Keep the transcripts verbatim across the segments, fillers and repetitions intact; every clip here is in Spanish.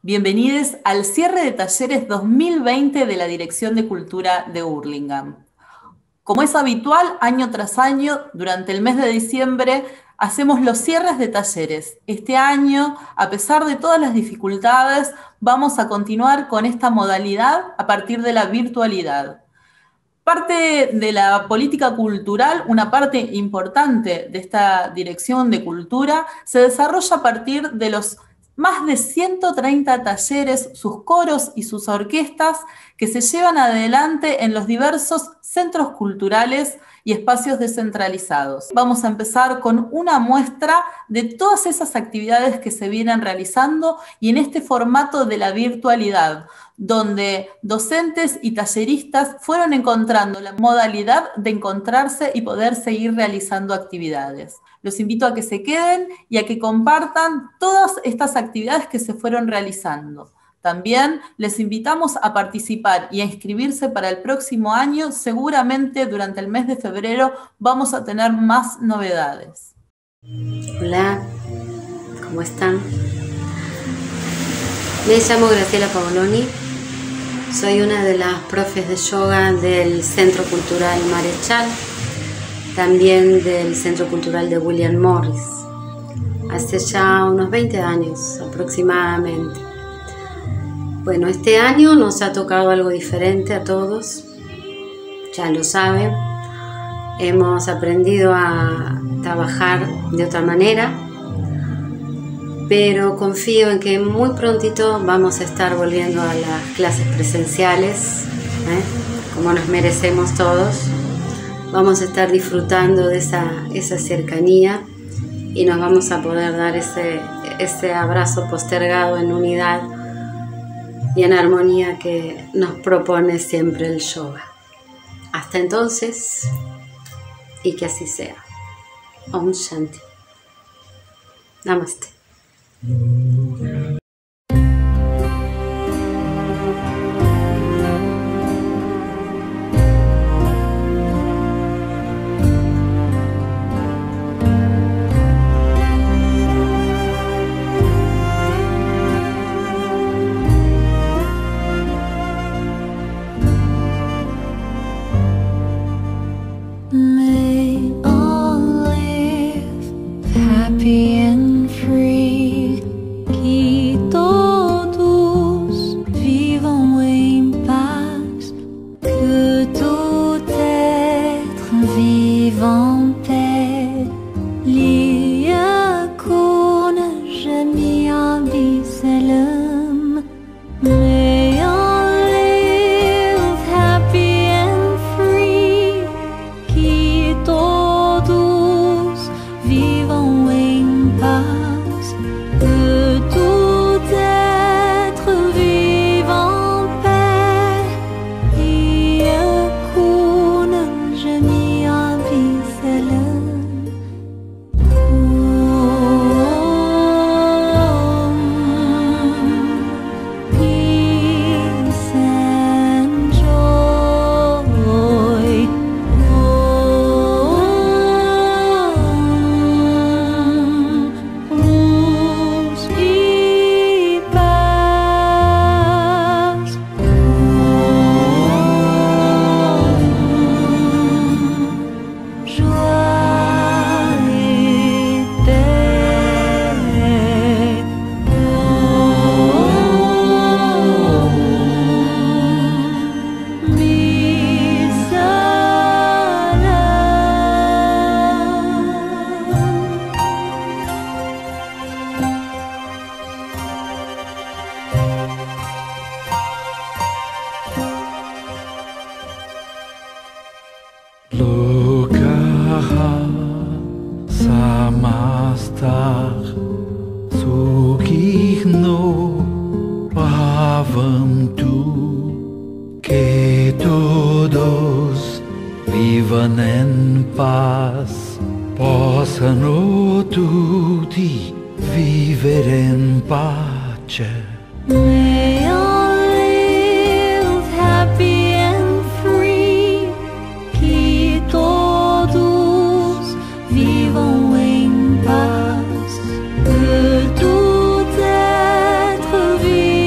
Bienvenidos al cierre de talleres dos mil veinte de la Dirección de Cultura de Hurlingham. Como es habitual, año tras año, durante el mes de diciembre, hacemos los cierres de talleres. Este año, a pesar de todas las dificultades, vamos a continuar con esta modalidad a partir de la virtualidad. Parte de la política cultural, una parte importante de esta Dirección de Cultura, se desarrolla a partir de los más de ciento treinta talleres, sus coros y sus orquestas que se llevan adelante en los diversos centros culturales y espacios descentralizados. Vamos a empezar con una muestra de todas esas actividades que se vienen realizando y en este formato de la virtualidad, donde docentes y talleristas fueron encontrando la modalidad de encontrarse y poder seguir realizando actividades. Los invito a que se queden y a que compartan todas estas actividades que se fueron realizando. También les invitamos a participar y a inscribirse para el próximo año. Seguramente durante el mes de febrero vamos a tener más novedades. Hola, ¿cómo están? Me llamo Graciela Paoloni, soy una de las profes de yoga del Centro Cultural Marechal, también del Centro Cultural de William Morris, hace ya unos veinte años aproximadamente. Bueno, este año nos ha tocado algo diferente a todos, ya lo saben, hemos aprendido a trabajar de otra manera, pero confío en que muy prontito vamos a estar volviendo a las clases presenciales, ¿eh? Como nos merecemos todos. Vamos a estar disfrutando de esa, esa cercanía y nos vamos a poder dar ese, ese abrazo postergado en unidad y en armonía que nos propone siempre el yoga. Hasta entonces, y que así sea. Om Shanti. Namaste. May all live happy and free, que todos vivam em paz, que tout être vive en paix. ليكون جميعا بسلام. May all live happy and free, que todos vivam em paz, que tout être vive en paix. ليكون جميعا بسلام. Peace and joy. Luz e paz. Joie et paix. Lokaha samastar sukihno bhavantu, que todos vivam em paz, possano tutti vivere in pace. May all live happy and free, que todos vivam em paz, que tout être vive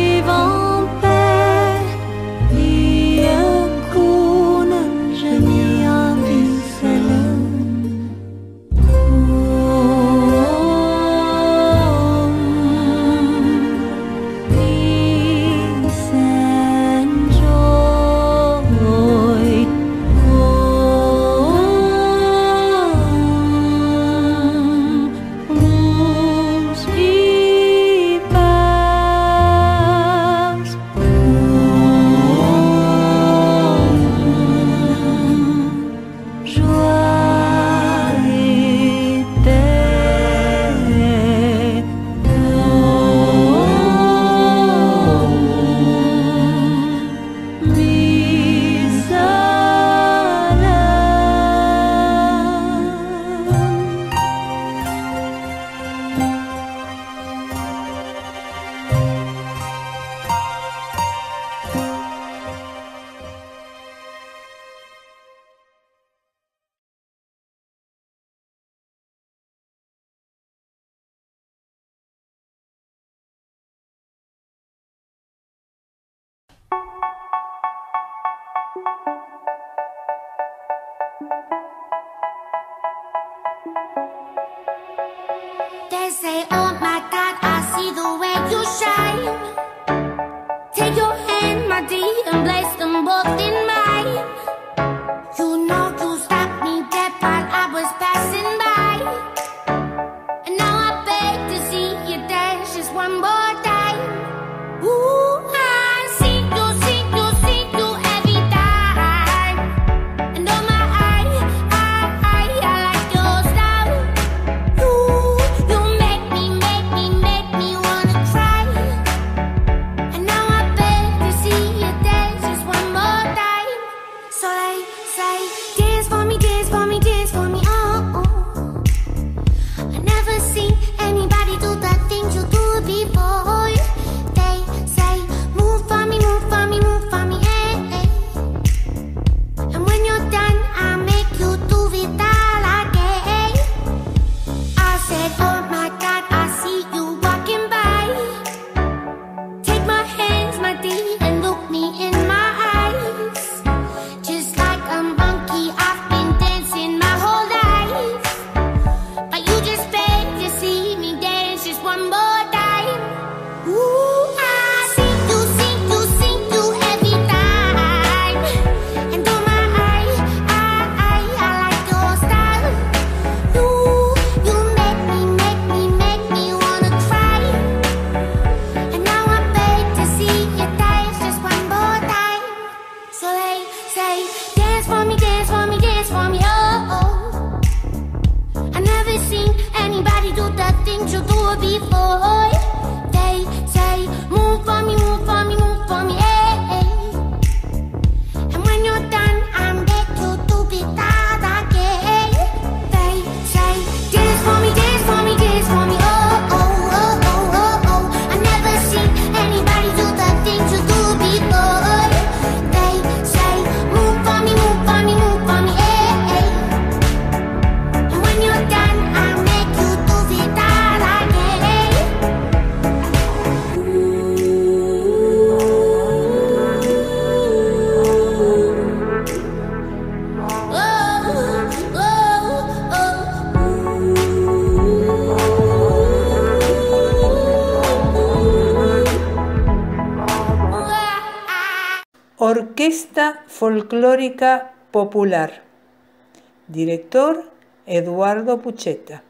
Orquesta Folclórica Popular. Director Eduardo Pucheta.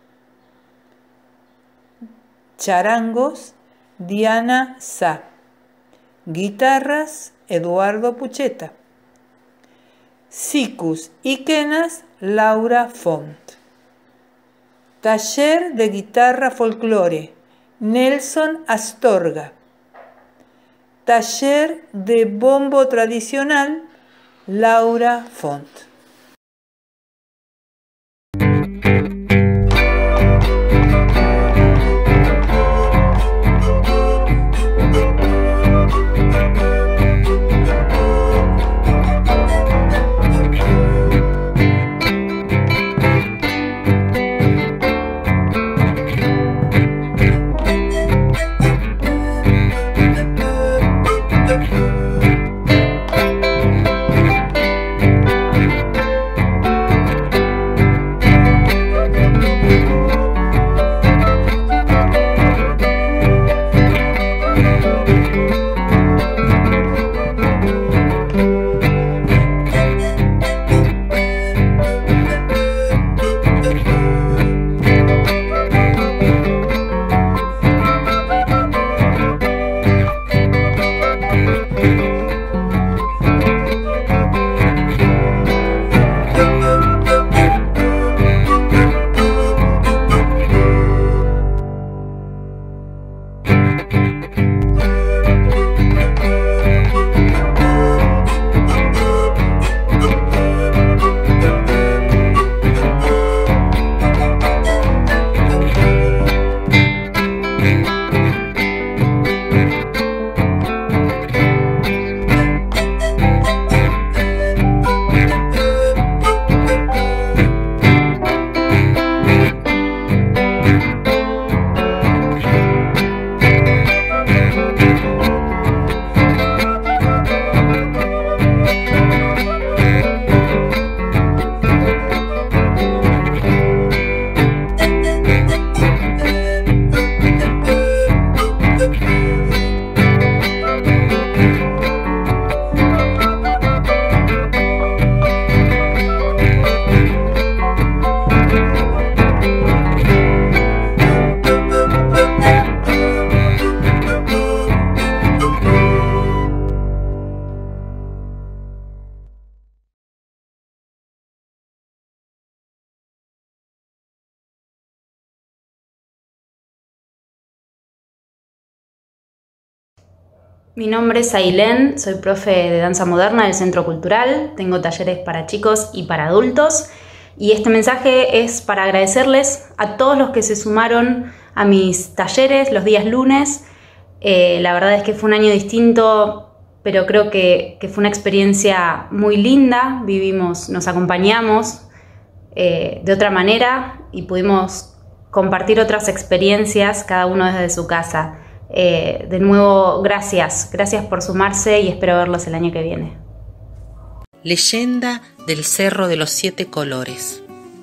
Charangos Diana Sá. Guitarras Eduardo Pucheta. Sicus y quenas Laura Font. Taller de guitarra folclore Nelson Astorga. Taller de bombo tradicional Laura Font. Mi nombre es Ailén, soy profe de danza moderna del Centro Cultural, tengo talleres para chicos y para adultos y este mensaje es para agradecerles a todos los que se sumaron a mis talleres los días lunes. Eh, la verdad es que fue un año distinto, pero creo que, que fue una experiencia muy linda, vivimos, nos acompañamos eh, de otra manera y pudimos compartir otras experiencias cada uno desde su casa. Eh, de nuevo, gracias, gracias por sumarse y espero verlos el año que viene. Leyenda del Cerro de los Siete Colores.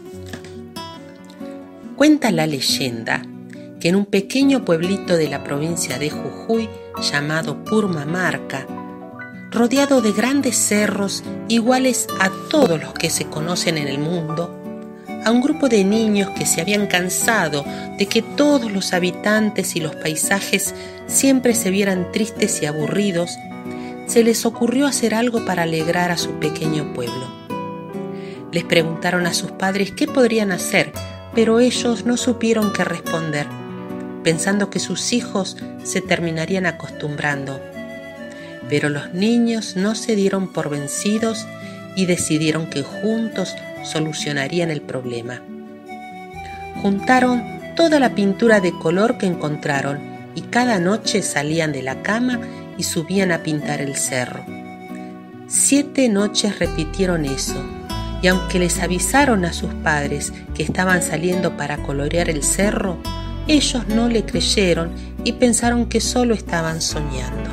Cuenta la leyenda que en un pequeño pueblito de la provincia de Jujuy llamado Purmamarca, rodeado de grandes cerros iguales a todos los que se conocen en el mundo, a un grupo de niños que se habían cansado de que todos los habitantes y los paisajes siempre se vieran tristes y aburridos, se les ocurrió hacer algo para alegrar a su pequeño pueblo. Les preguntaron a sus padres qué podrían hacer, pero ellos no supieron qué responder, pensando que sus hijos se terminarían acostumbrando. Pero los niños no se dieron por vencidos y decidieron que juntos solucionarían el problema. Juntaron toda la pintura de color que encontraron y cada noche salían de la cama y subían a pintar el cerro. Siete noches repitieron eso, y aunque les avisaron a sus padres que estaban saliendo para colorear el cerro, ellos no le creyeron y pensaron que solo estaban soñando.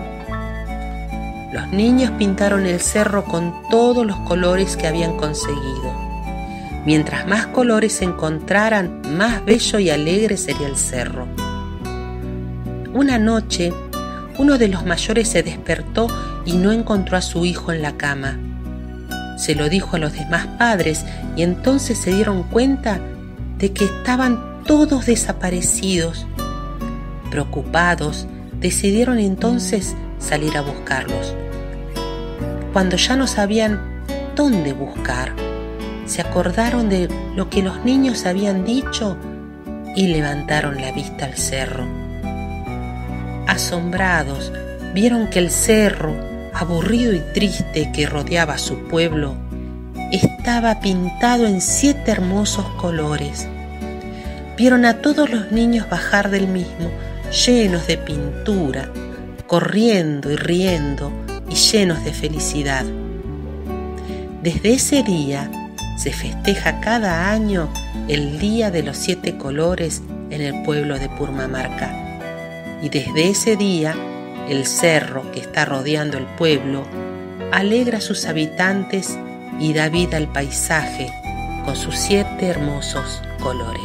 Los niños pintaron el cerro con todos los colores que habían conseguido. Mientras más colores se encontraran, más bello y alegre sería el cerro. Una noche, uno de los mayores se despertó y no encontró a su hijo en la cama. Se lo dijo a los demás padres y entonces se dieron cuenta de que estaban todos desaparecidos. Preocupados, decidieron entonces salir a buscarlos. Cuando ya no sabían dónde buscar, se acordaron de lo que los niños habían dicho y levantaron la vista al cerro. Asombrados, vieron que el cerro, aburrido y triste que rodeaba a su pueblo, estaba pintado en siete hermosos colores. Vieron a todos los niños bajar del mismo, llenos de pintura, corriendo y riendo y llenos de felicidad. Desde ese día se festeja cada año el Día de los Siete Colores en el pueblo de Purmamarca. Y desde ese día, el cerro que está rodeando el pueblo alegra a sus habitantes y da vida al paisaje con sus siete hermosos colores.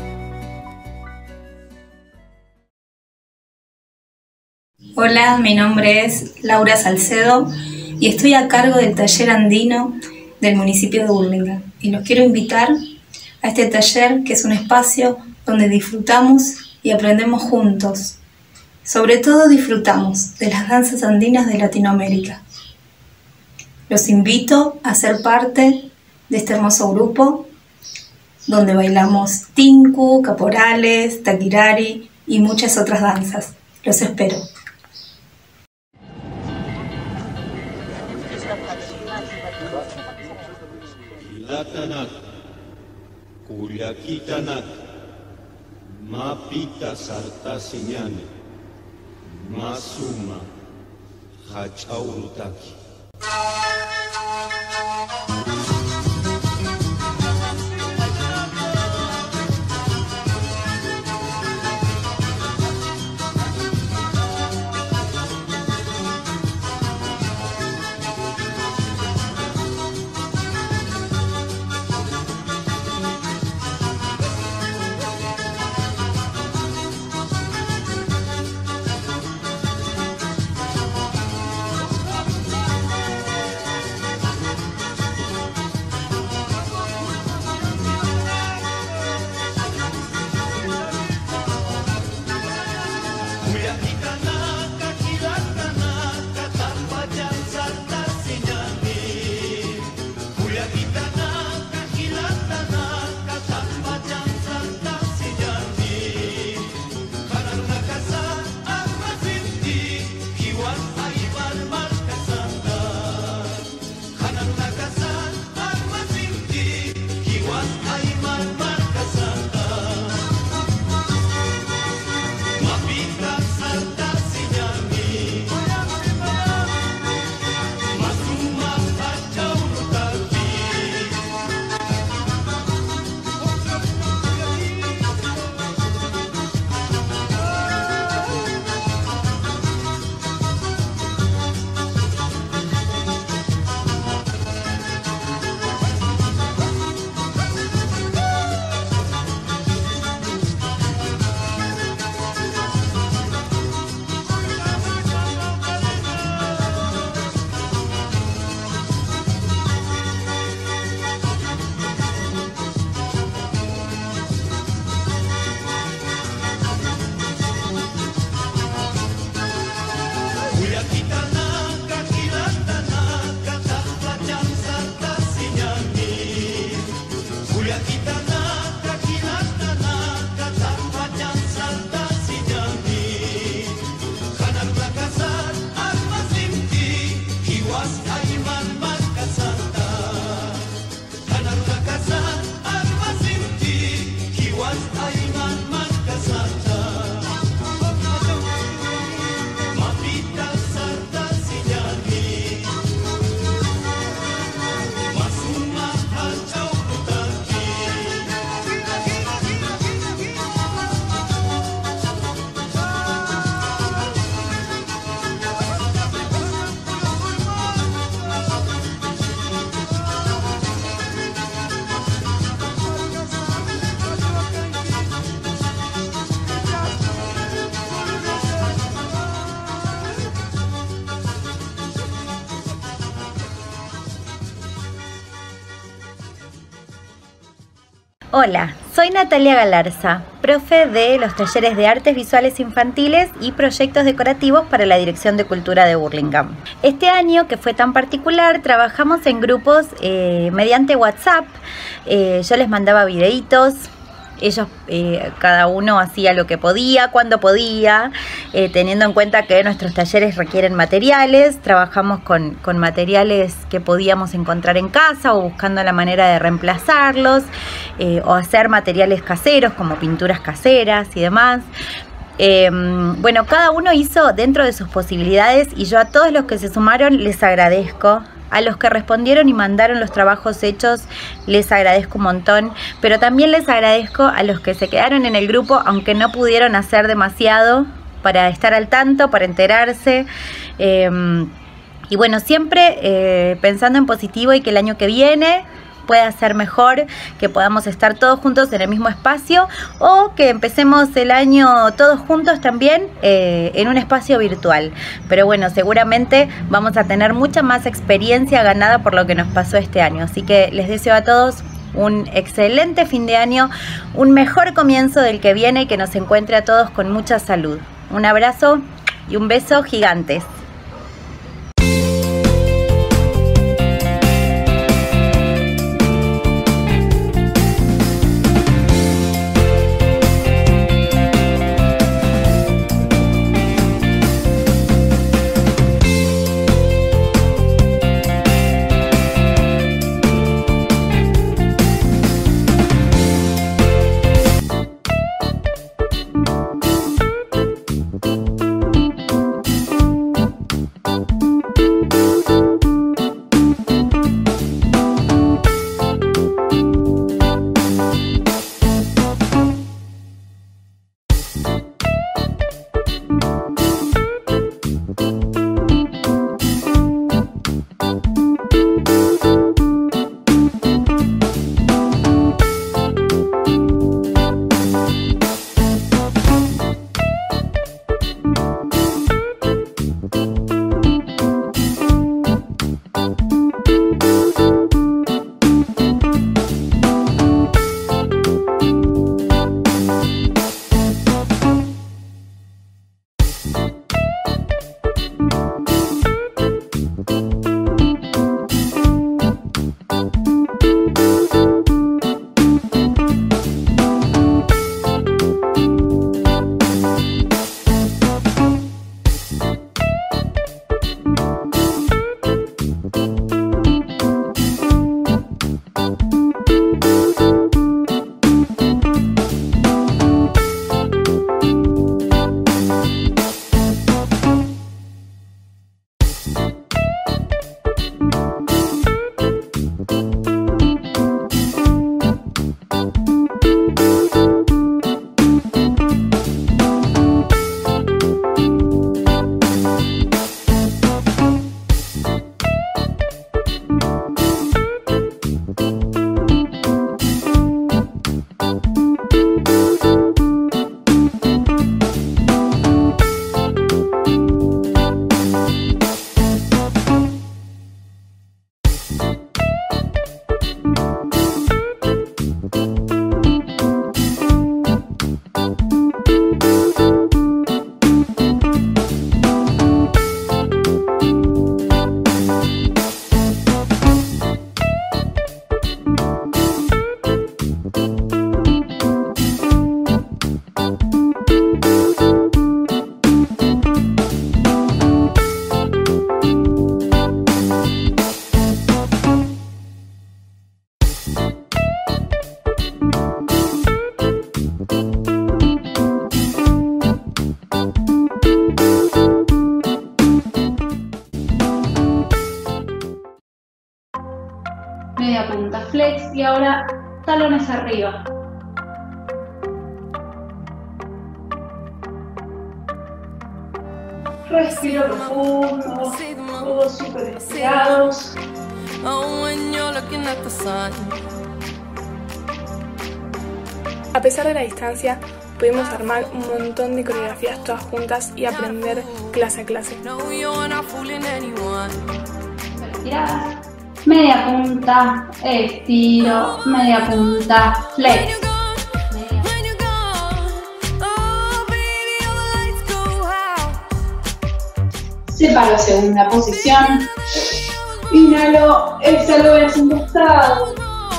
Hola, mi nombre es Laura Salcedo y estoy a cargo del taller andino del municipio de Hurlingham. Y los quiero invitar a este taller, que es un espacio donde disfrutamos y aprendemos juntos. Sobre todo disfrutamos de las danzas andinas de Latinoamérica. Los invito a ser parte de este hermoso grupo donde bailamos tinku, caporales, taquirari y muchas otras danzas. Los espero. Latanak, Kuliakitanak, Mapita Sartasiñane, Masuma, Hachaurutaki. Hola, soy Natalia Galarza, profe de los talleres de artes visuales infantiles y proyectos decorativos para la Dirección de Cultura de Burlingame. Este año, que fue tan particular, trabajamos en grupos eh, mediante WhatsApp. Eh, yo les mandaba videitos. Ellos, eh, cada uno hacía lo que podía, cuando podía, eh, teniendo en cuenta que nuestros talleres requieren materiales. Trabajamos con, con materiales que podíamos encontrar en casa o buscando la manera de reemplazarlos, eh, o hacer materiales caseros como pinturas caseras y demás. Eh, bueno, cada uno hizo dentro de sus posibilidades y yo a todos los que se sumaron les agradezco. A los que respondieron y mandaron los trabajos hechos les agradezco un montón, pero también les agradezco a los que se quedaron en el grupo aunque no pudieron hacer demasiado para estar al tanto, para enterarse. Eh, y bueno, siempre eh, pensando en positivo y que el año que viene pueda ser mejor, que podamos estar todos juntos en el mismo espacio o que empecemos el año todos juntos también eh, en un espacio virtual. Pero bueno, seguramente vamos a tener mucha más experiencia ganada por lo que nos pasó este año. Así que les deseo a todos un excelente fin de año, un mejor comienzo del que viene y que nos encuentre a todos con mucha salud. Un abrazo y un beso gigantes. Media punta flex y ahora talones arriba. Respiro profundo, todos súper estirados. A pesar de la distancia, pudimos armar un montón de coreografías todas juntas y aprender clase a clase. Estiradas. media punta, estiro, media punta, flex. Separo segunda posición, inhalo, exhalo, voy hacia un costado.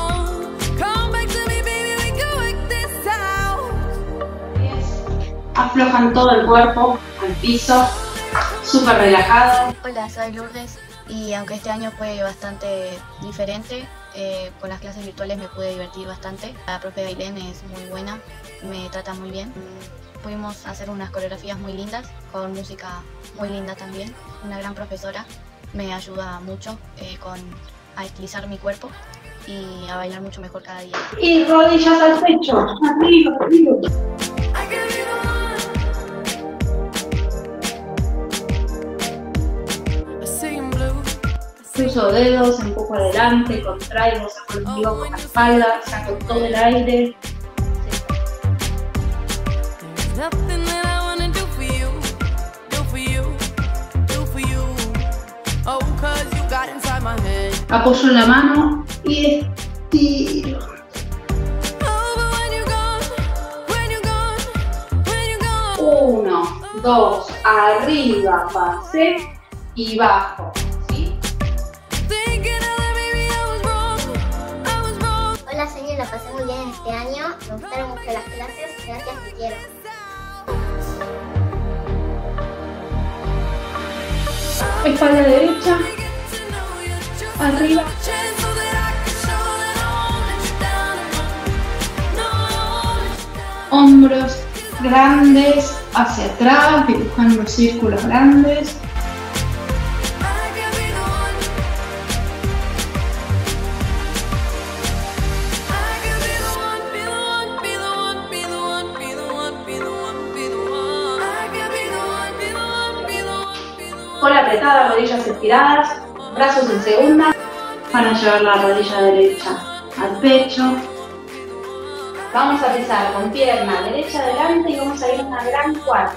Aflojan todo el cuerpo al piso, súper relajado. Hola, soy Lourdes y aunque este año fue bastante diferente, eh, con las clases virtuales me pude divertir bastante. La profe Ailén es muy buena, me trata muy bien. Pudimos hacer unas coreografías muy lindas, con música muy linda también. Una gran profesora, me ayuda mucho eh, con, a estilizar mi cuerpo y a bailar mucho mejor cada día. Y rodillas al pecho, arriba, arriba. Cruzo dedos, empujo adelante, contraigo, saco el ombligo con la espalda, saco todo el aire. Apoyo en la mano y estiro. Uno, dos, arriba, pasé y bajo. ¿Sí? Hola, señor, la pasé muy bien este año. Me gustaron mucho las clases. Gracias, te quiero. Espalda derecha, arriba. Hombros grandes hacia atrás, dibujando círculos grandes. Cola apretada, rodillas estiradas, brazos en segunda. Van a llevar la rodilla derecha al pecho. Vamos a empezar con pierna derecha adelante y vamos a ir a una gran cuarta.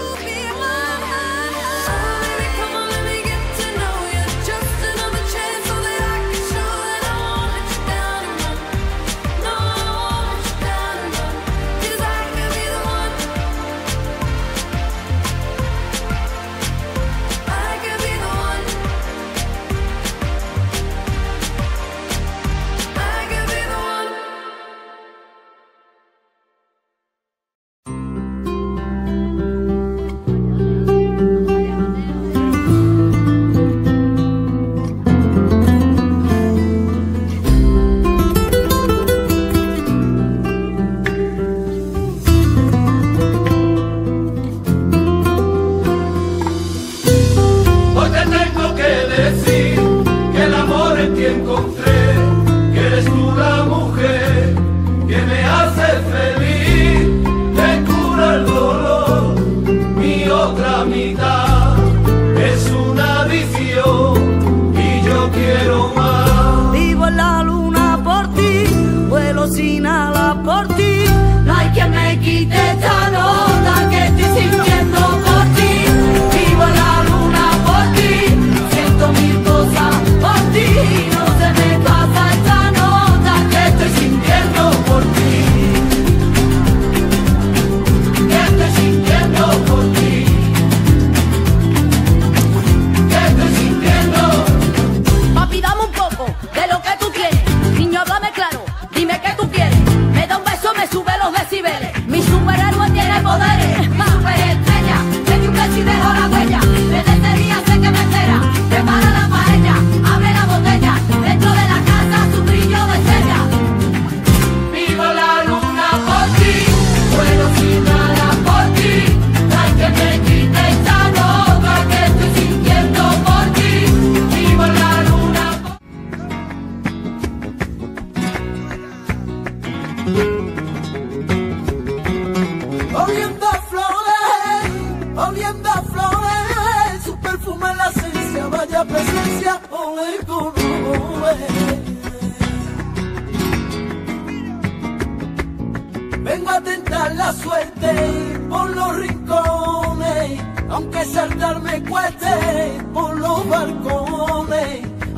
Vengo a tentar la suerte por los rincones, aunque saltarme cueste por los balcones, aunque por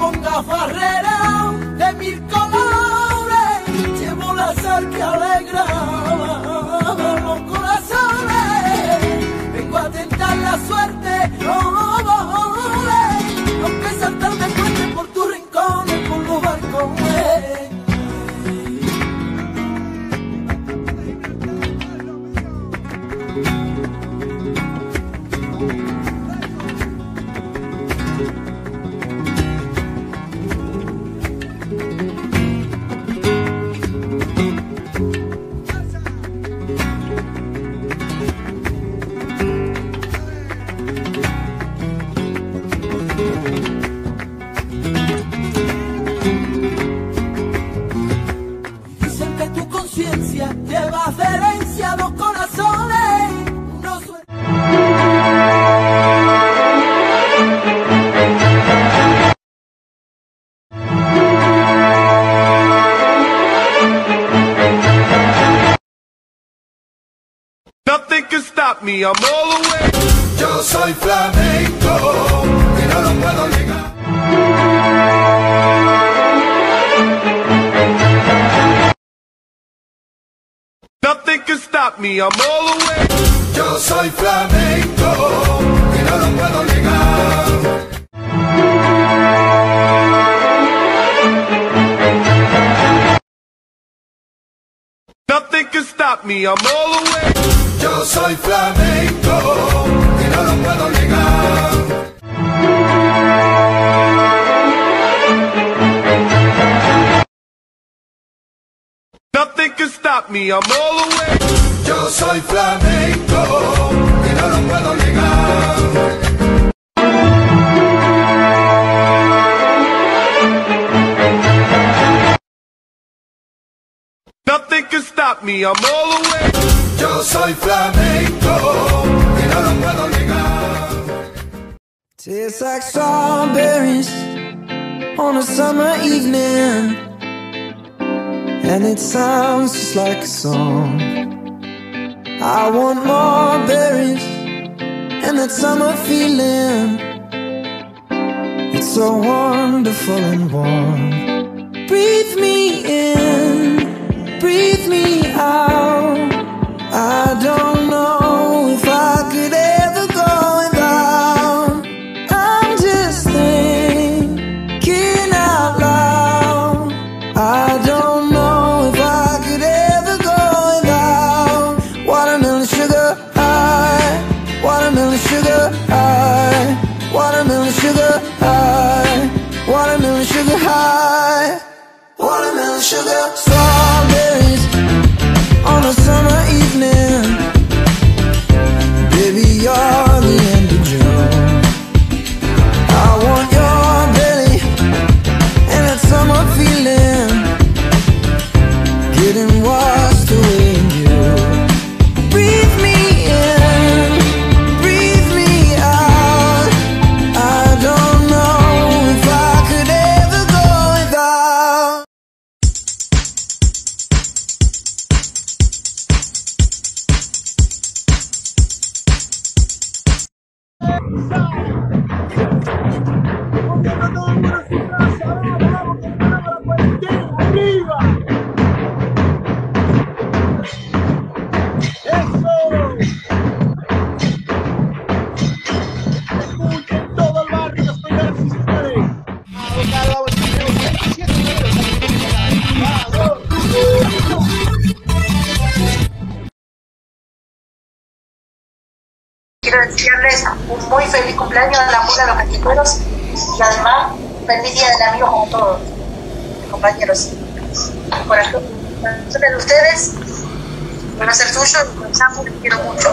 con gafas de mil colores, llevo la sal que alegra los corazones. Vengo a tentar la suerte, oh, oh, oh, aunque saltarme fuerte por tus rincones, por los balcones. Dicen que tu conciencia lleva de herencia dos corazones. No suena. Nothing can stop me, I'm all the way. Yo soy flamenco y no lo puedo negar. Nothing can stop me, I'm all the way. Yo soy flamenco y no lo puedo negar. Nothing can stop me, I'm all the way. Yo soy flamenco y no lo puedo negar. Nothing can stop me, I'm all the way. Yo soy flamenco y no lo puedo negar. Nothing can stop me, I'm all the way. Yo soy flamenco y no lo puedo negar. Tastes like strawberries on a summer evening, and it sounds just like a song. I want more berries and that summer feeling. It's so wonderful and warm. Breathe me in, breathe me out. I don't know if I could ever go without. I'm just thinking out loud. I don't know if I could ever go without. Watermelon sugar high, watermelon sugar high, watermelon sugar high, watermelon sugar high, watermelon sugar. Strawberries on a summer evening, baby, you're the end of June. I want your belly and that summer feeling, getting washed away in you. Breathe me in, breathe me out. I don't know if I could ever go without. Quiero desearles un muy feliz cumpleaños de la murga de los callejeros y además feliz día del amigo como todos, compañeros. Corazón de ustedes, van a ser suyos, comenzamos, les quiero mucho.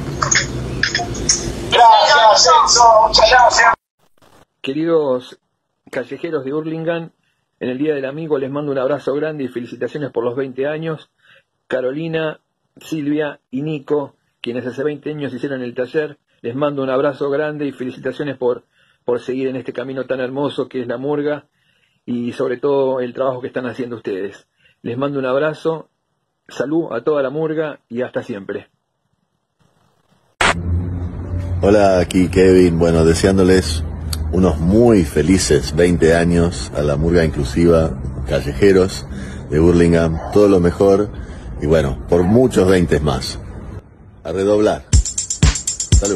Gracias, Enzo, muchas gracias. Queridos callejeros de Hurlingham, en el Día del Amigo les mando un abrazo grande y felicitaciones por los veinte años. Carolina, Silvia y Nico, quienes hace veinte años hicieron el taller, les mando un abrazo grande y felicitaciones por, por seguir en este camino tan hermoso que es la murga y sobre todo el trabajo que están haciendo ustedes. Les mando un abrazo, salud a toda la murga y hasta siempre. Hola, aquí Kevin. Bueno, deseándoles unos muy felices veinte años a la murga inclusiva Callejeros de Hurlingham, todo lo mejor y bueno, por muchos veinte más. A redoblar. Salud.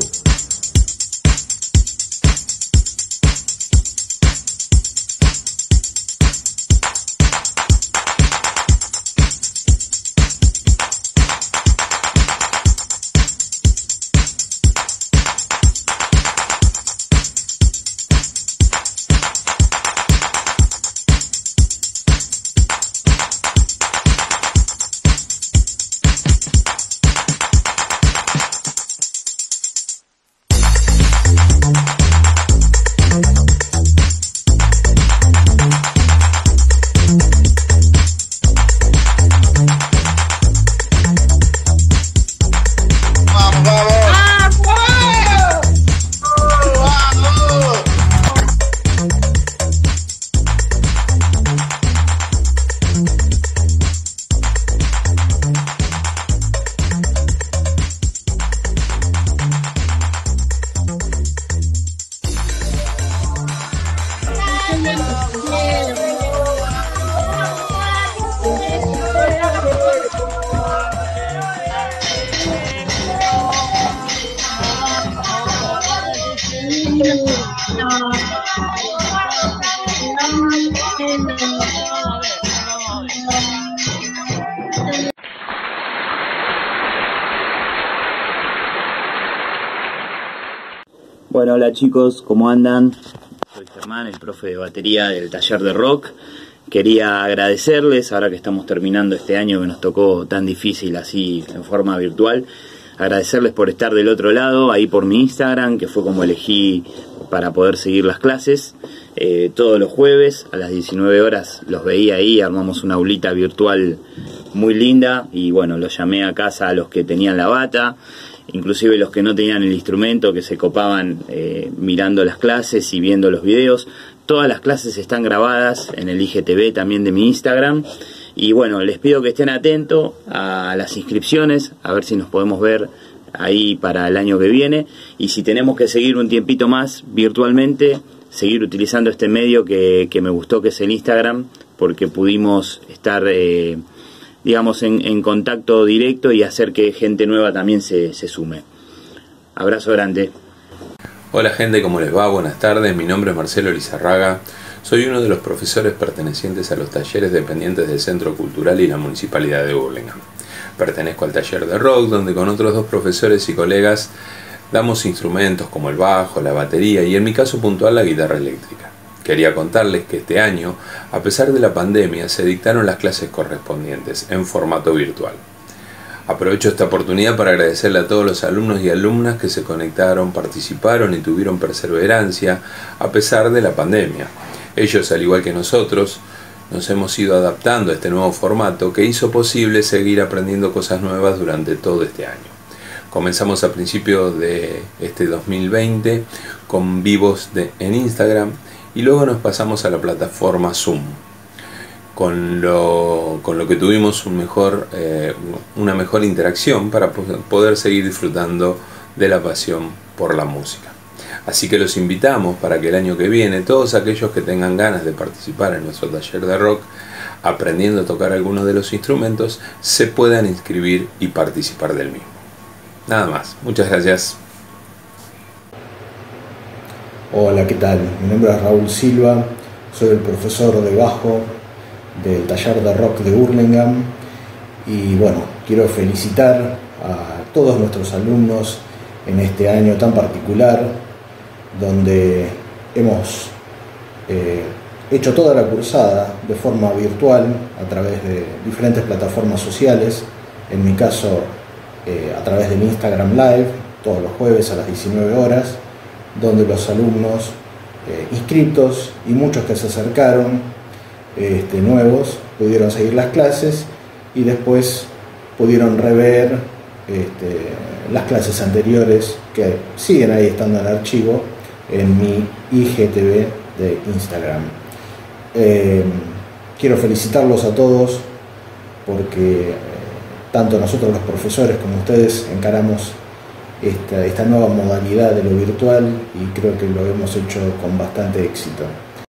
Bueno, hola chicos, ¿cómo andan? Soy Germán, el profe de batería del taller de rock. Quería agradecerles, ahora que estamos terminando este año que nos tocó tan difícil así en forma virtual, agradecerles por estar del otro lado, ahí por mi Instagram, que fue como elegí para poder seguir las clases. Eh, todos los jueves a las diecinueve horas los veía ahí, armamos una aulita virtual muy linda y bueno, los llamé a casa a los que tenían la bata, inclusive los que no tenían el instrumento, que se copaban eh, mirando las clases y viendo los videos. Todas las clases están grabadas en el I G T V también de mi Instagram. Y bueno, les pido que estén atentos a las inscripciones, a ver si nos podemos ver ahí para el año que viene. Y si tenemos que seguir un tiempito más virtualmente, seguir utilizando este medio que, que me gustó, que es el Instagram, porque pudimos estar eh, digamos en, en contacto directo y hacer que gente nueva también se, se sume. Abrazo grande. Hola gente, ¿cómo les va? Buenas tardes, mi nombre es Marcelo Lizarraga, soy uno de los profesores pertenecientes a los talleres dependientes del Centro Cultural y la Municipalidad de Hurlingham. Pertenezco al taller de rock, donde con otros dos profesores y colegas damos instrumentos como el bajo, la batería y en mi caso puntual la guitarra eléctrica. Quería contarles que este año, a pesar de la pandemia, se dictaron las clases correspondientes en formato virtual. Aprovecho esta oportunidad para agradecerle a todos los alumnos y alumnas que se conectaron, participaron y tuvieron perseverancia a pesar de la pandemia. Ellos, al igual que nosotros, nos hemos ido adaptando a este nuevo formato que hizo posible seguir aprendiendo cosas nuevas durante todo este año. Comenzamos a principios de este dos mil veinte con vivos de, en Instagram y luego nos pasamos a la plataforma Zoom. Con lo, con lo que tuvimos un mejor, eh, una mejor interacción para poder seguir disfrutando de la pasión por la música. Así que los invitamos para que el año que viene todos aquellos que tengan ganas de participar en nuestro taller de rock, aprendiendo a tocar algunos de los instrumentos, se puedan inscribir y participar del mismo. Nada más, muchas gracias. Hola, ¿qué tal? Mi nombre es Raúl Silva, soy el profesor de bajo del taller de rock de Hurlingham y bueno, quiero felicitar a todos nuestros alumnos en este año tan particular donde hemos eh, hecho toda la cursada de forma virtual a través de diferentes plataformas sociales, en mi caso eh, a través del Instagram Live todos los jueves a las diecinueve horas, donde los alumnos eh, inscritos y muchos que se acercaron Este, nuevos pudieron seguir las clases y después pudieron rever este, las clases anteriores que siguen ahí estando en el archivo en mi I G T V de Instagram. Eh, quiero felicitarlos a todos porque eh, tanto nosotros los profesores como ustedes encaramos esta, esta nueva modalidad de lo virtual y creo que lo hemos hecho con bastante éxito.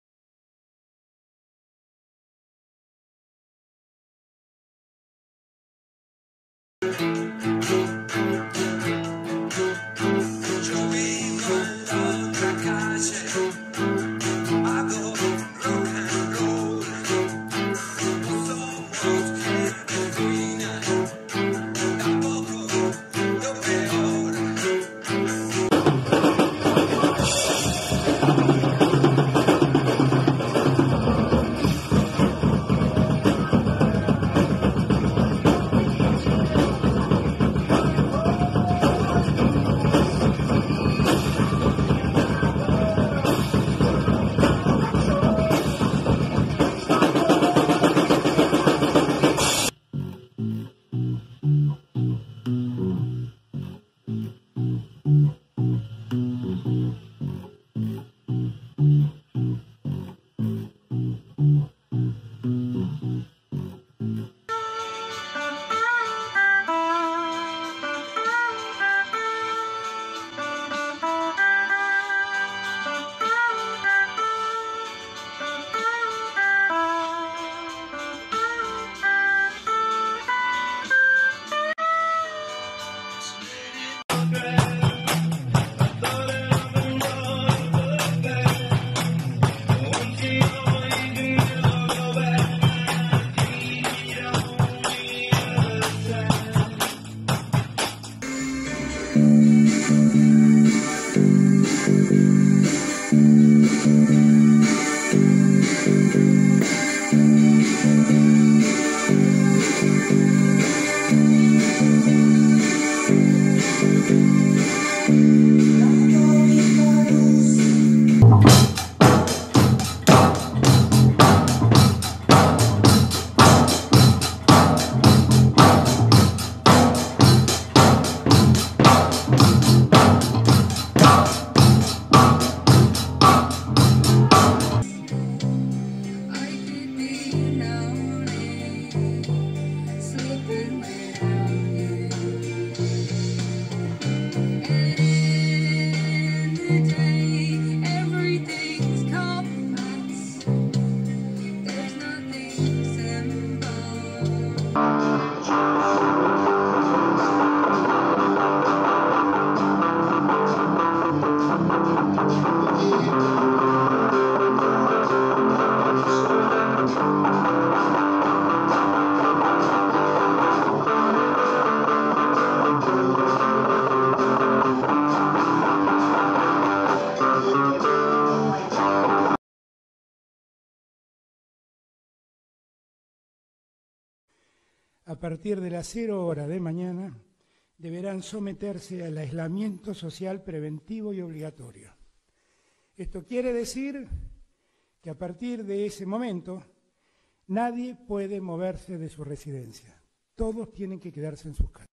A partir de las cero hora de mañana, deberán someterse al aislamiento social preventivo y obligatorio. Esto quiere decir que a partir de ese momento, nadie puede moverse de su residencia. Todos tienen que quedarse en sus casas.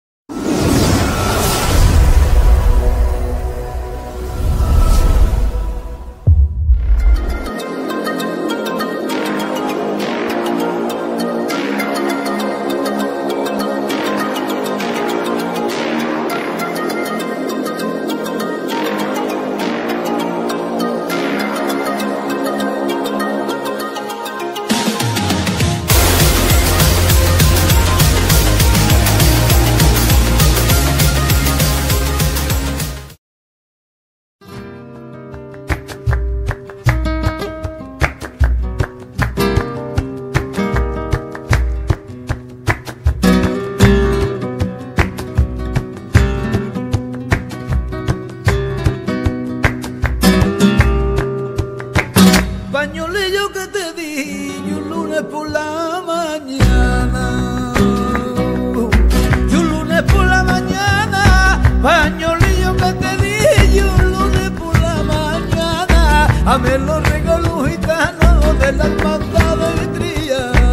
Pañolillo que te di un lunes por la mañana, y un lunes por la mañana, pañolillo que te di un lunes por la mañana, a mí los regalos gitanos de la hermandad de Triana,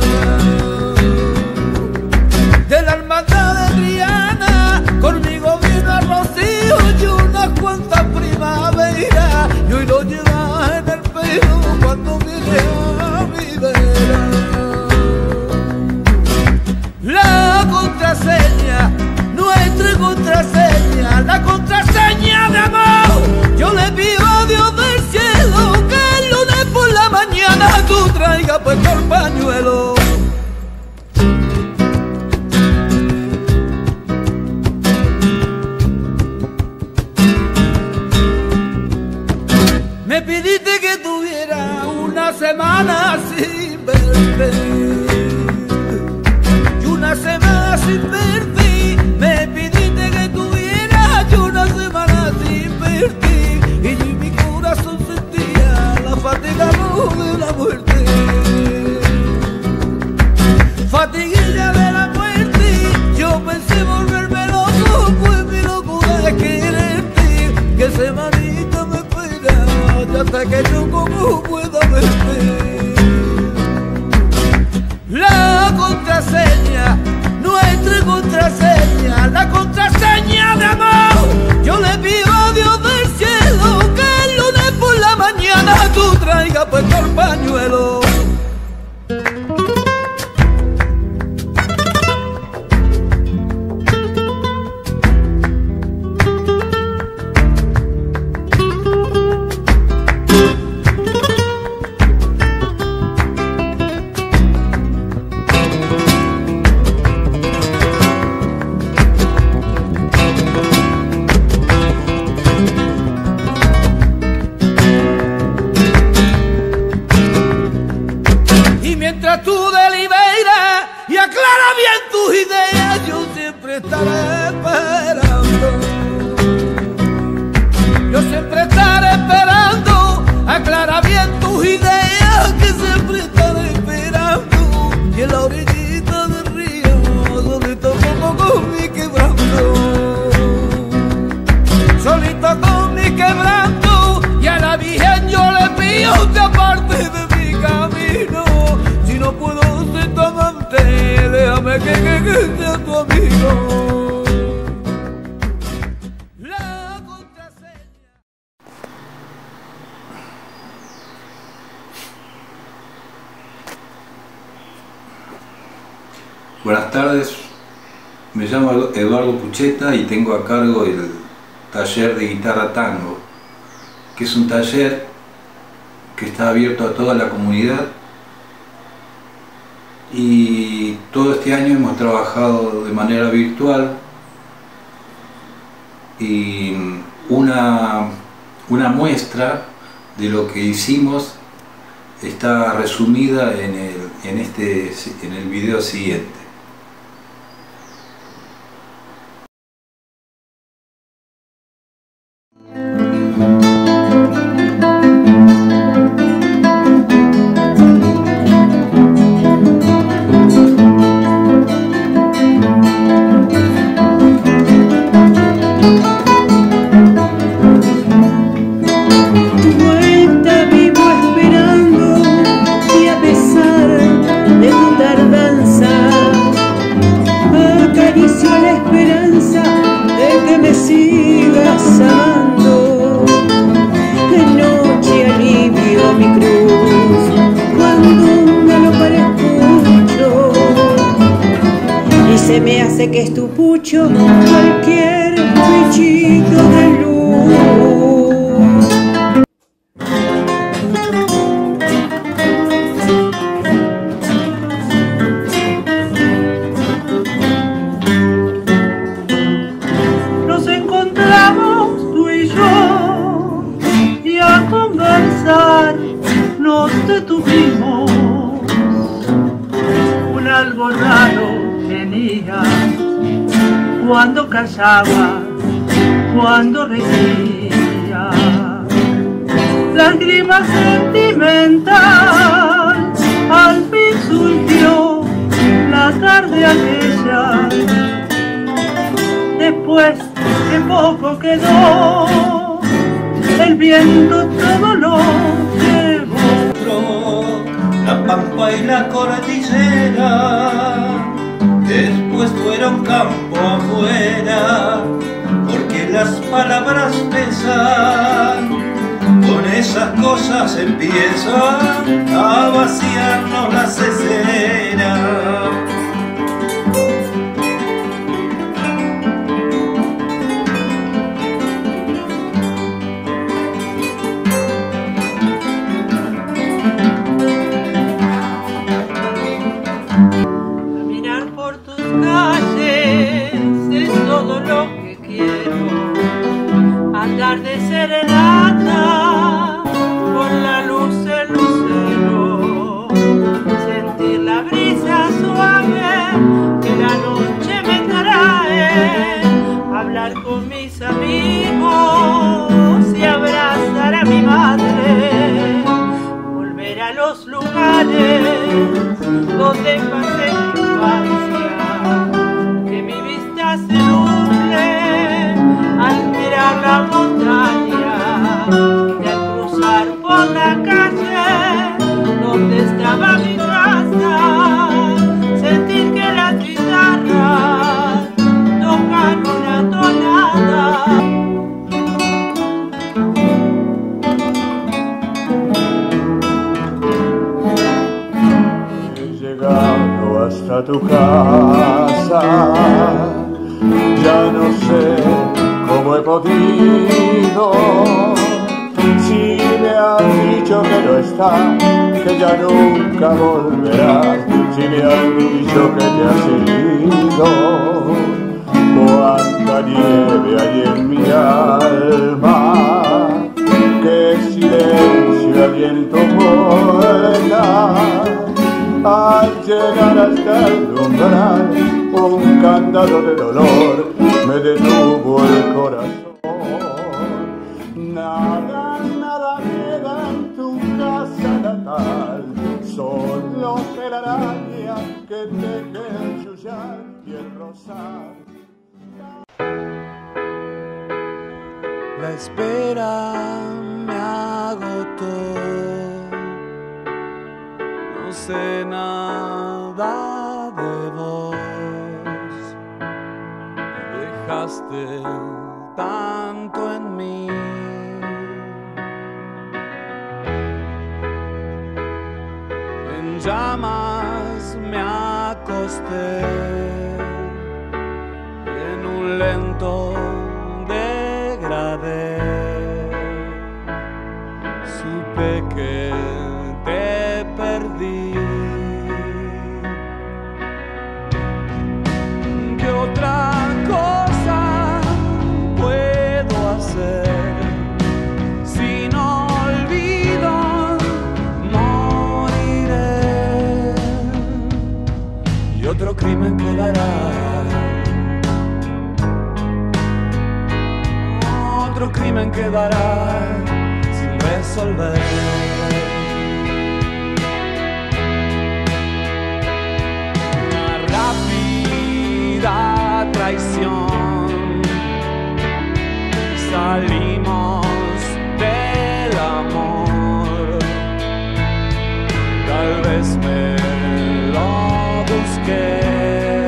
de la hermandad de Triana, conmigo vino a Rocío y unas cuantas primaveras, y hoy lo llevas en el pelo cuando viene a mi vera. La contraseña, nuestra contraseña, la contraseña Me pidiste que tuviera una semana sin verte. Y una semana sin verte. Me pidiste que tuviera y una semana sin verte. Y yo en mi corazón sentía la fatiga de la muerte. Fatiguilla de la muerte. Yo pensé volverme loco, pues mi locura es quererte. Que semanita me espera hasta que yo como pueda verte. La contraseña, nuestra contraseña, la contraseña de amor. Yo le pido a Dios del cielo que el lunes por la mañana tú traigas puesto el pañuelo. Tú deliberas y aclara bien tus ideas, yo siempre estaré esperando. Yo siempre estaré esperando, aclara bien tus ideas, que siempre estaré esperando. Y en la orillita del río, solito como con mi quebranto, solito con mi quebranto, y a la Virgen yo le pido que aparte de mi camino. Si no puedo ser tu amante, déjame que, que, que sea tu amigo. La contraseña. Buenas tardes, me llamo Eduardo Pucheta y tengo a cargo el taller de guitarra tango, que es un taller que está abierto a toda la comunidad. Y todo este año hemos trabajado de manera virtual y una, una muestra de lo que hicimos está resumida en el, en este, en el video siguiente. Se me hace que es tu pucho cualquier bichito de luz. Nos encontramos tú y yo y a conversar nos detuvimos. Un algo raro tenía cuando callaba, cuando reía, lágrima sentimental al fin surgió la tarde aquella. Después que poco quedó, el viento todo lo llevó, la pampa y la cordillera. Después fueron campo afuera, porque las palabras pesan, con esas cosas empiezan a vaciarnos las escenas. Andar de serenata te pasé mi infancia, que mi vista se nuble al mirar la montaña y al cruzar por la calle donde estaba mi casa, sentir que las guitarras tocan una tonada. Hasta tu casa, ya no sé cómo he podido. Si me han dicho que no está, que ya nunca volverás, si me han dicho que te has ido, cuánta nieve hay en mi alma, qué silencio hay en tu puerta. Al llegar hasta el umbral, un candado de dolor me detuvo el corazón. Nada, nada queda en tu casa natal, solo telaraña que teje el chullar y el rosal. La espera me agotó. No sé nada de vos, dejaste tanto en mí. En llamas me acosté, en un lento degradé, supe que te perdí. ¿Qué otra cosa puedo hacer si no olvido? Moriré y otro crimen quedará, otro crimen quedará sin resolver. La traición, salimos del amor, tal vez me lo busqué.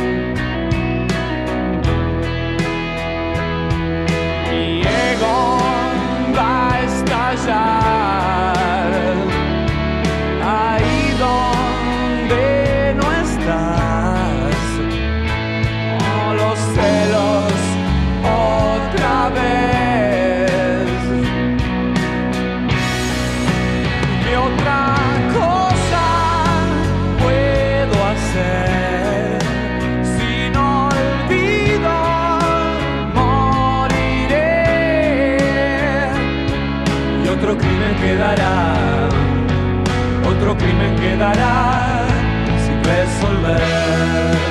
Mi ego va a estallar ahí donde no estás. Celos otra vez. ¿Qué otra cosa puedo hacer si no olvido? Moriré y otro crimen quedará, otro crimen quedará sin resolver.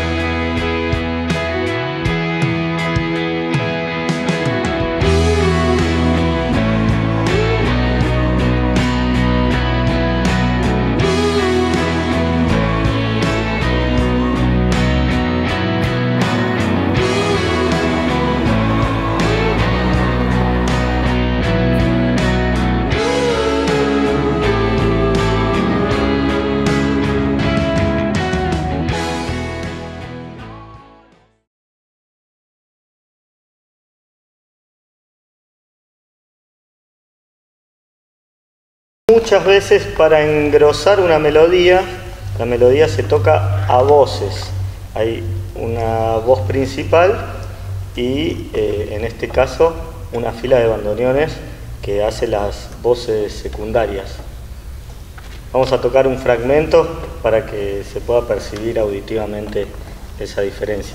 Muchas veces para engrosar una melodía, la melodía se toca a voces. Hay una voz principal y eh, en este caso una fila de bandoneones que hace las voces secundarias. Vamos a tocar un fragmento para que se pueda percibir auditivamente esa diferencia.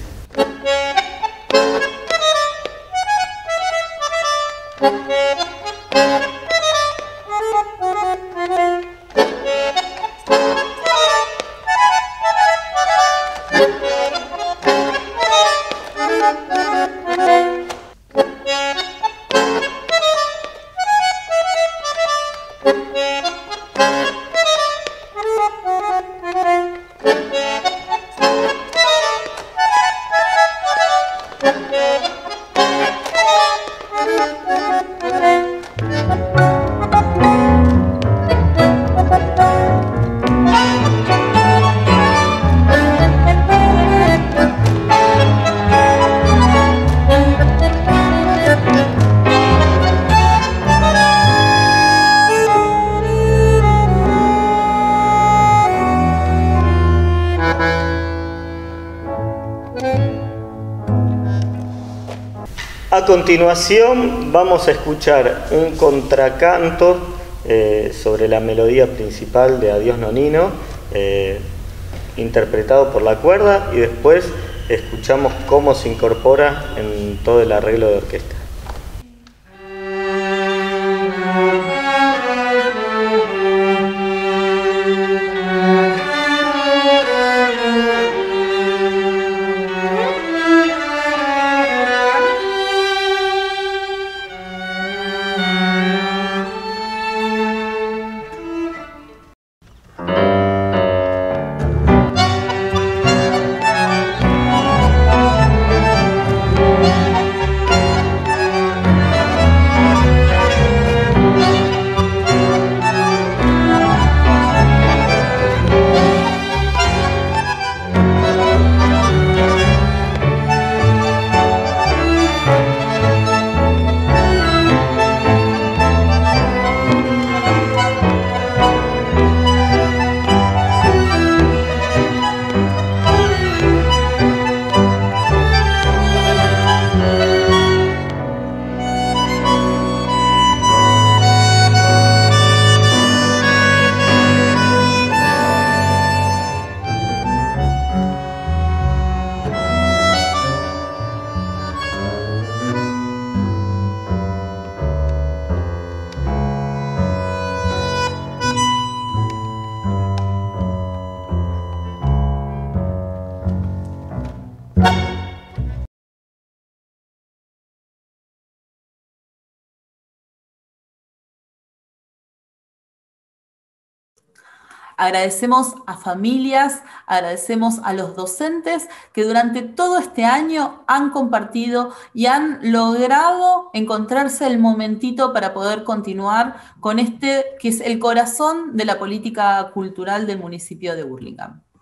A continuación vamos a escuchar un contracanto eh, sobre la melodía principal de Adiós Nonino, eh, interpretado por la cuerda, y después escuchamos cómo se incorpora en todo el arreglo de orquesta. Agradecemos a familias, agradecemos a los docentes que durante todo este año han compartido y han logrado encontrarse el momentito para poder continuar con este que es el corazón de la política cultural del municipio de Burlingame.